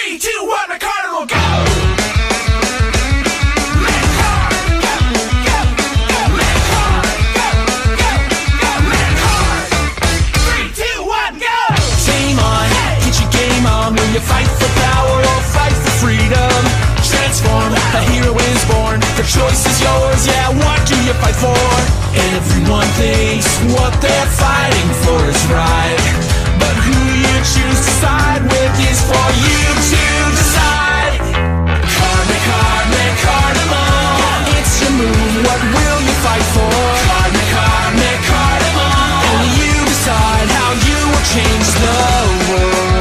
3, 2, 1, the carnival, go! You fight for power or fight for freedom. Transform, a hero is born. The choice is yours, yeah, what do you fight for? Everyone thinks what they're fighting for is right, but who you choose to side with is for you to decide. 𝓚𝓾𝓻𝓲, it's your move, what will you fight for? 𝓚𝓾𝓻𝓲, only you decide how you will change the world.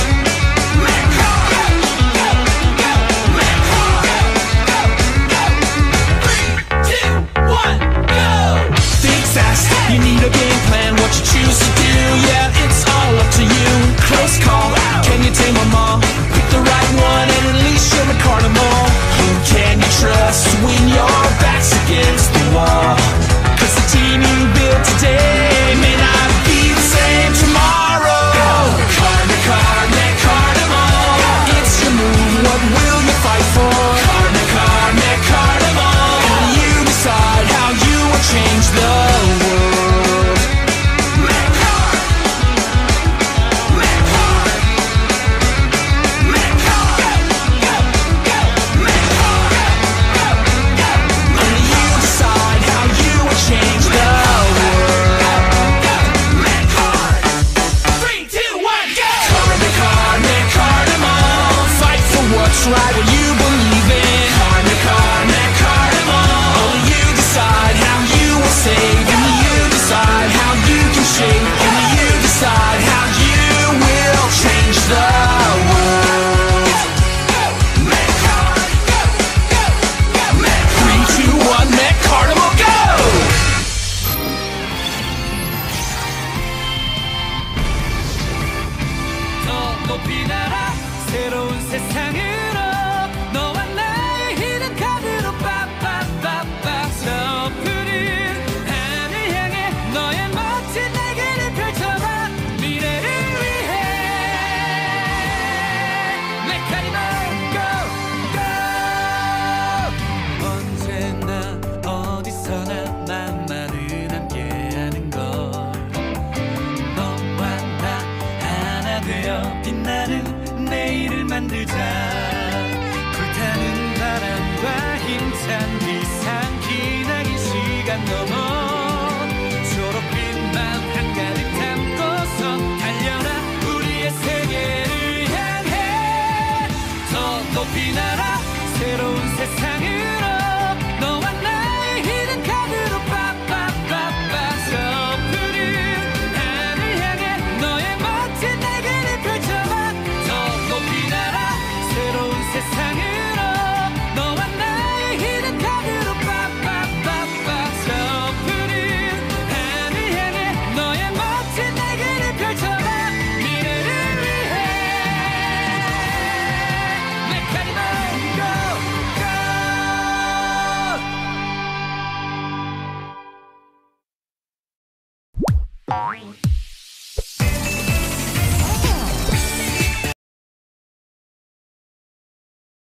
You need a game plan, what you choose to do, yeah, it's all up to you. Close call, can you tame them all? Pick the right one and unleash your 𝓚𝓾𝓻. Who can you trust when your back's against the wall? Cause the team you build today may not be the same tomorrow. 𝓚𝓾𝓻𝓲, it's your move, what will you fight for? 𝓚𝓾𝓻𝓲, only you decide how you will change the world. Right, what you believe in. 𝓚𝓾𝓻𝓲, only you decide how you will save. Only you decide how you can shape. Only you decide how you will change the world. 3, 2, 1, 𝓚𝓾𝓻𝓲, go! 더 높이 날아 새로운 세상으로 너와 나의 히든 카드로 빠빠빠빠 섣부른 하늘 향해 너의 멋진 날개를 펼쳐봐 미래를 위해 𝓚𝓾𝓼 go 언제나 어디서나 나만은 함께하는 걸 너와 나 하나 되어 빛나는 내일을 만들자. 불타는 바람과 힘찬 비상 기나긴 시간 넘어 초록빛 맘 한가득 담고서 달려라 우리의 세계를 향해 더 높이 날아 새로운 세상으로 너와 나의 히든 카드로 빠빠빠빠 섣부른 하늘 향해 너의 멋진 날개를 펼쳐봐 세상으로 너와 나의 히든 카드로 빠빠빠빠 섣부른 하늘 향해 너의 멋진 날개를 펼쳐봐 미래를 위해 𝓚𝓾𝓼 go go